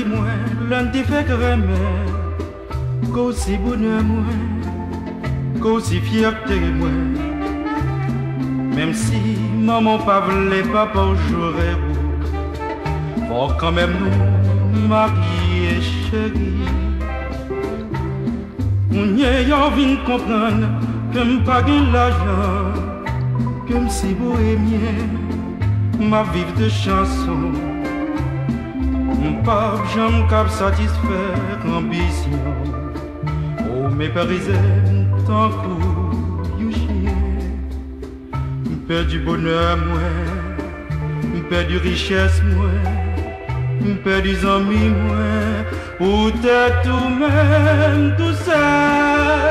moi, l'un des fait grémer, qu'aussi bonheur moi, qu'aussi fierté moi. Même si maman pas voulait, papa j'aurais vous, faut quand même nous marier chérie. On y a envie de comprendre que m'pas gain l'argent, que m'si bohémien, ma vive de chanson. M'pas j'aime cap satisfaire ambition. Oh mes parisiens, tant que you chien. M'père du bonheur moi, m'père du richesse moi, m'père des amis moi, ou t'es tout même tout ça.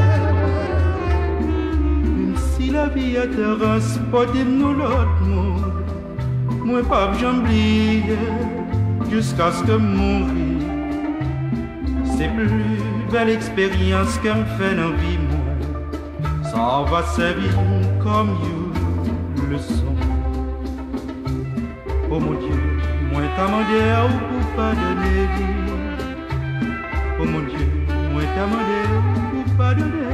Même si la vie a te transporté nous l'autre monde, moi pas j'oublie jusqu'à ce que mourir. C'est plus belle expérience que me fait dans vie moi. Ça va servir comme you leçon. Oh mon Dieu, moi t'as demandé pour pardonner. Oh mon Dieu, moi t'as demandé pour pardonner.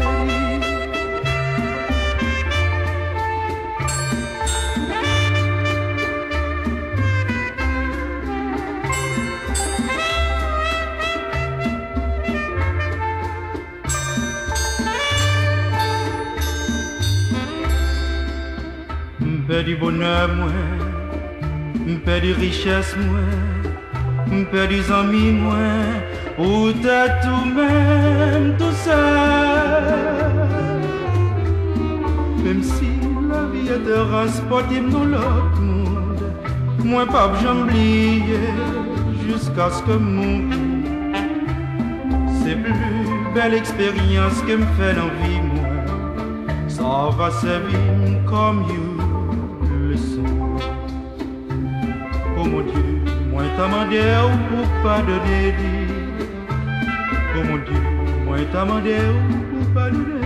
M'père du bonheur moi, m'père du richesse moi, m'père des amis moi, ou t'as tout même tout ça. Même si la vie est de transporter dans l'autre monde, moi pas j'oublie jusqu'à ce que mon vie. C'est plus belle expérience que me fait dans vie moi. Ça va servir comme you. Oh mon Dieu, moi t'as demandé pour pardonner. Oh mon Dieu, moi t'as demandé pour pardonner.